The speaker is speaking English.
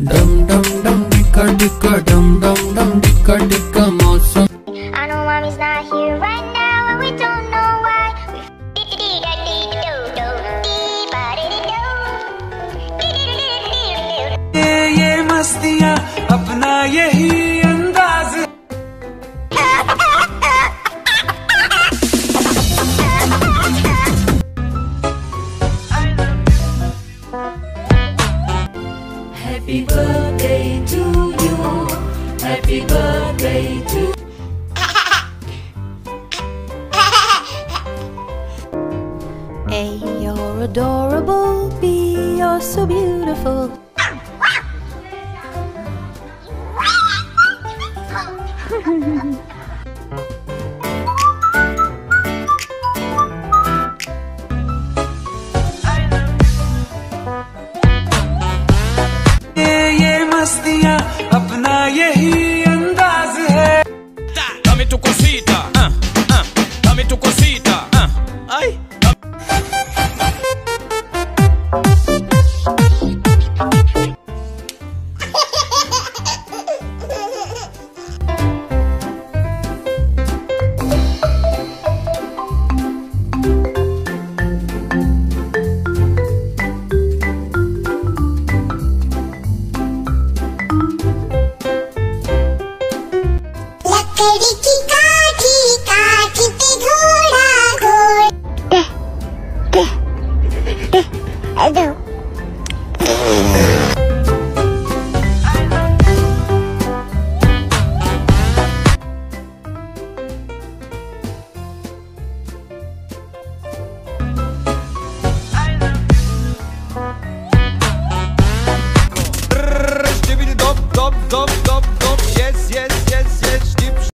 डम डम डम डिक्का डिक्का डम डम डम डिक्का डिक्का मौसम। I know mommy's not here right now and we don't know why. ये मस्तियाँ अपना यही अंदाज। Happy birthday to you. Happy birthday to you. A, you're adorable. B, you're so beautiful. ये मस्तियाँ अपना यही अंदाज है। Dame tu cosita, dame tu cosita, ay. लकड़ी की काठी काठी पे घोड़ा घोड़ा